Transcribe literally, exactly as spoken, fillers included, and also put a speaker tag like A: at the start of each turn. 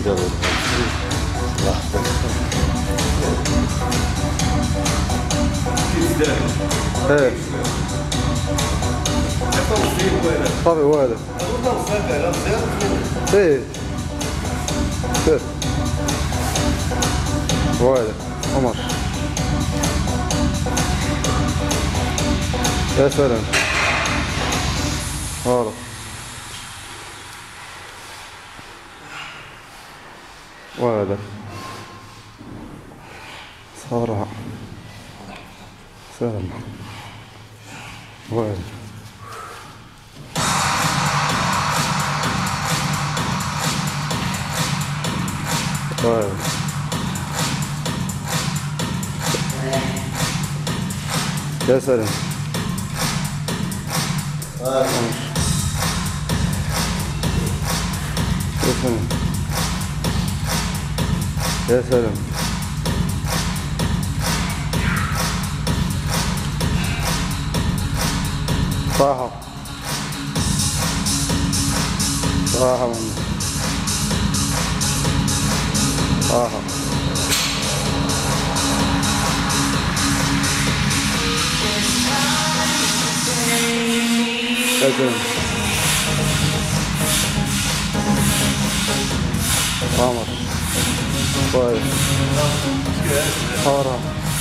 A: يلا ايه صافي والو ايه سير والو عمر يا سلام هلا والو صراحة سلام والو والو يا سلام يا سلام يا سلام صراحة صراحة والله صراحة يا سلام عمر طيب صراحة